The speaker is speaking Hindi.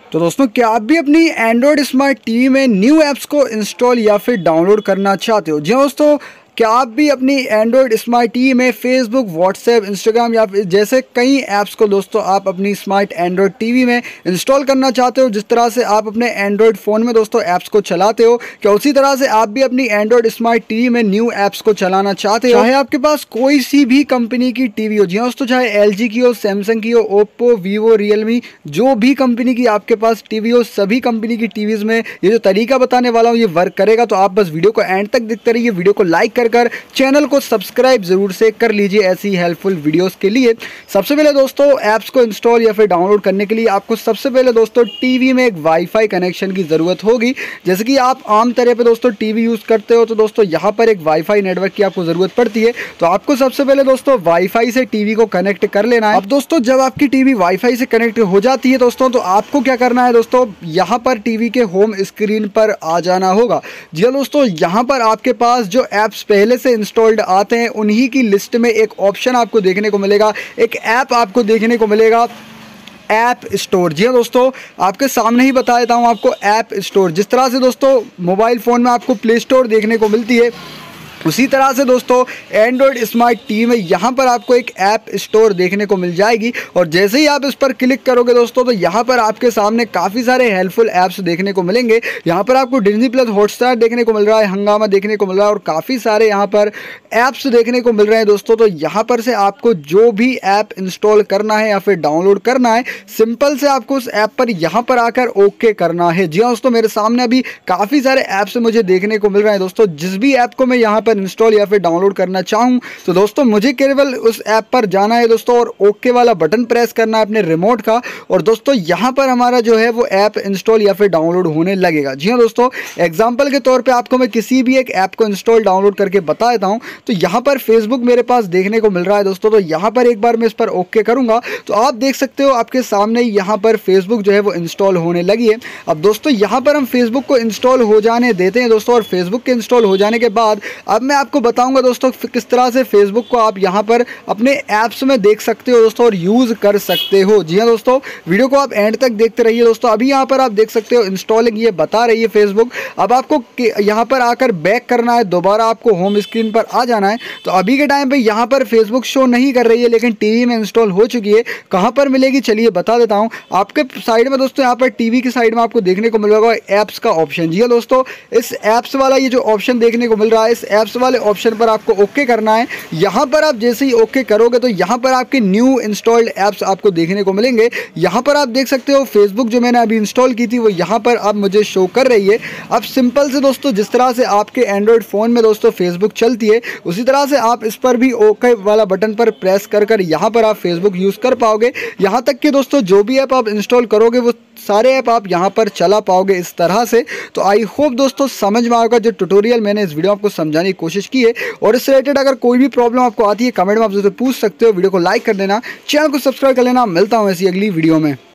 तो दोस्तों, क्या आप भी अपनी एंड्रॉयड स्मार्ट टीवी में न्यू ऐप्स को इंस्टॉल या फिर डाउनलोड करना चाहते हो? जी हाँ दोस्तों, क्या आप भी अपनी एंड्रॉयड स्मार्ट टीवी में फेसबुक, व्हाट्सएप, इंस्टाग्राम या फिर जैसे कई ऐप्स को दोस्तों आप अपनी स्मार्ट एंड्रॉयड टीवी में इंस्टॉल करना चाहते हो? जिस तरह से आप अपने एंड्रॉयड फ़ोन में दोस्तों ऐप्स को चलाते हो, क्या उसी तरह से आप भी अपनी एंड्रॉयड स्मार्ट टीवी में न्यू ऐप्स को चलाना चाहते हो? चाहे आपके पास कोई सी भी कंपनी की टीवी हो, जी हाँ दोस्तों, चाहे LG की हो, सैमसंग की हो, ओप्पो, वीवो, रियलमी, जो भी कंपनी की आपके पास टीवी हो, सभी कंपनी की टीवीज़ में ये जो तरीका बताने वाला हूँ ये वर्क करेगा। तो आप बस वीडियो को एंड तक देखते रहिए, वीडियो को लाइक कर चैनल को सब्सक्राइब जरूर से कर लीजिए ऐसी हेल्पफुल वीडियोस के लिए। सबसे पहले दोस्तों, ऐप्स को इंस्टॉल या फिर डाउनलोड करने के लिए आपको सबसे पहले दोस्तों टीवी में एक वाईफाई कनेक्शन की ज़रूरत होगी। जैसे कि आप आम तरह पे दोस्तों टीवी यूज़ करते हो तो दोस्तों यहाँ पर एक वाईफाई नेटवर्क की आपको ज़रूरत पड़ती है। तो आपको सबसे पहले दोस्तों वाईफाई से टीवी को कनेक्ट कर लेना है। अब दोस्तों, जब आपकी टीवी वाईफाई से कनेक्ट हो जाती है दोस्तों, तो आपको क्या करना है दोस्तों, यहाँ पर टीवी के होम स्क्रीन पर आ जाना होगा। जी हाँ दोस्तों, यहाँ पर आपके पास जो ऐप्स पहले से इंस्टॉल्ड आते हैं उन्हीं की लिस्ट में एक ऑप्शन आपको देखने को मिलेगा, एक ऐप आपको देखने को मिलेगा, ऐप स्टोर। जी हाँ दोस्तों, आपके सामने ही बता देता हूँ आपको ऐप स्टोर। जिस तरह से दोस्तों मोबाइल फ़ोन में आपको प्ले स्टोर देखने को मिलती है, उसी तरह से दोस्तों एंड्रॉयड स्मार्ट टीवी में यहाँ पर आपको एक ऐप स्टोर देखने को मिल जाएगी। और जैसे ही आप इस पर क्लिक करोगे दोस्तों, तो यहाँ पर आपके सामने काफ़ी सारे हेल्पफुल ऐप्स देखने को मिलेंगे। यहाँ पर आपको डिज्नी प्लस, हॉटस्टार देखने को मिल रहा है, हंगामा देखने को मिल रहा है और काफ़ी सारे यहाँ पर ऐप्स देखने को मिल रहे हैं दोस्तों। तो यहाँ पर से आपको जो भी ऐप इंस्टॉल करना है या फिर डाउनलोड करना है, सिंपल से आपको उस ऐप पर यहाँ पर आकर ओके करना है। जी हाँ दोस्तों, मेरे सामने अभी काफ़ी सारे ऐप्स मुझे देखने को मिल रहे हैं दोस्तों। जिस भी ऐप को मैं यहाँ इंस्टॉल या फिर डाउनलोड करना चाहूँ तो दोस्तों मुझे केवल उस ऐप पर जाना है दोस्तों और ओके वाला बटन प्रेस करना है अपने रिमोट का, और दोस्तों यहाँ पर हमारा जो है वो ऐप इंस्टॉल या फिर डाउनलोड होने लगेगा। जी हाँ दोस्तों, एग्जांपल के तौर पे आपको मैं किसी भी एक ऐप को इंस्टॉल डाउनलोड करके बता देता हूँ। तो यहाँ पर फेसबुक मेरे पास देखने को मिल रहा है दोस्तों। तो यहाँ पर एक बार मैं इस पर ओके करूँगा तो आप देख सकते हो आपके सामने यहाँ पर फेसबुक जो है वो इंस्टॉल होने लगी है। अब दोस्तों यहाँ पर हम फेसबुक को इंस्टॉल हो जाने देते हैं दोस्तों, और फेसबुक के इंस्टॉल हो जाने के बाद अब मैं आपको बताऊंगा दोस्तों किस तरह से फेसबुक को आप यहां पर अपने ऐप्स में देख सकते हो दोस्तों और यूज़ कर सकते हो। जी हां दोस्तों, वीडियो को आप एंड तक देखते रहिए दोस्तों। अभी यहां पर आप देख सकते हो इंस्टॉलिंग ये बता रही है फेसबुक। अब आपको यहां पर आकर बैक करना है, दोबारा आपको होम स्क्रीन पर आ जाना है। तो अभी के टाइम पे यहां पर फेसबुक शो नहीं कर रही है, लेकिन टीवी में इंस्टॉल हो चुकी है। कहां पर मिलेगी चलिए बता देता हूं। आपके साइड में दोस्तों यहाँ पर टीवी की साइड में आपको देखने को मिलेगा ऐप्स का ऑप्शन। जी हां दोस्तों, इस ऐप्स वाला ये जो ऑप्शन देखने को मिल रहा है, इस ऐप्स वाले ऑप्शन पर आपको ओके करना है। यहाँ पर आप जैसे ही ओके करोगे तो यहाँ पर आपके न्यू इंस्टॉल्ड ऐप्स आपको देखने को मिलेंगे। यहाँ पर आप देख सकते हो फेसबुक जो मैंने अभी इंस्टॉल की थी वो यहाँ पर अब मुझे शो कर रही है। अब सिंपल से दोस्तों जिस तरह से आपके एंड्रॉयड फ़ोन में दोस्तों फेसबुक चलती है, उसी तरह से आप इस पर भी ओके वाला बटन पर प्रेस कर यहाँ पर आप फेसबुक यूज़ कर पाओगे। यहाँ तक कि दोस्तों जो भी ऐप आप इंस्टॉल करोगे वो सारे ऐप आप यहाँ पर चला पाओगे इस तरह से। तो आई होप दोस्तों समझ में आएगा जो ट्यूटोरियल मैंने इस वीडियो आपको समझाने की कोशिश की है। और इससे रिलेटेड अगर कोई भी प्रॉब्लम आपको आती है कमेंट में आप जरूर पूछ सकते हो। वीडियो को लाइक कर देना, चैनल को सब्सक्राइब कर लेना। मिलता हूँ ऐसी अगली वीडियो में।